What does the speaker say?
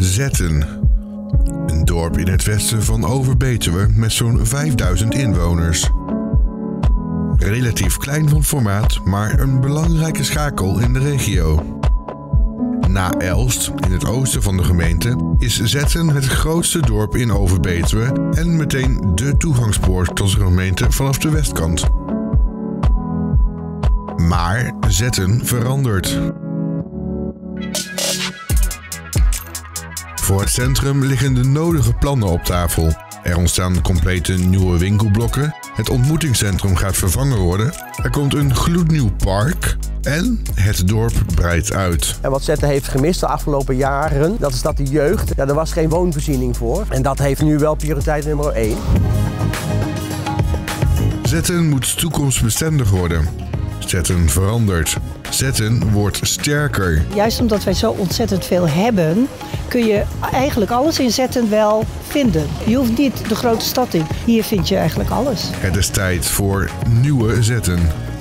Zetten. Een dorp in het westen van Overbetuwe met zo'n 5000 inwoners. Relatief klein van formaat, maar een belangrijke schakel in de regio. Na Elst, in het oosten van de gemeente, is Zetten het grootste dorp in Overbetuwe en meteen de toegangspoort tot de gemeente vanaf de westkant. Maar Zetten verandert. Voor het centrum liggen de nodige plannen op tafel. Er ontstaan complete nieuwe winkelblokken, het ontmoetingscentrum gaat vervangen worden, er komt een gloednieuw park en het dorp breidt uit. En wat Zetten heeft gemist de afgelopen jaren, dat is dat de jeugd, er was geen woonvoorziening voor. En dat heeft nu wel prioriteit nummer 1. Zetten moet toekomstbestendig worden. Zetten verandert. Zetten wordt sterker. Juist omdat wij zo ontzettend veel hebben, kun je eigenlijk alles in Zetten wel vinden. Je hoeft niet de grote stad in. Hier vind je eigenlijk alles. Het is tijd voor nieuwe Zetten.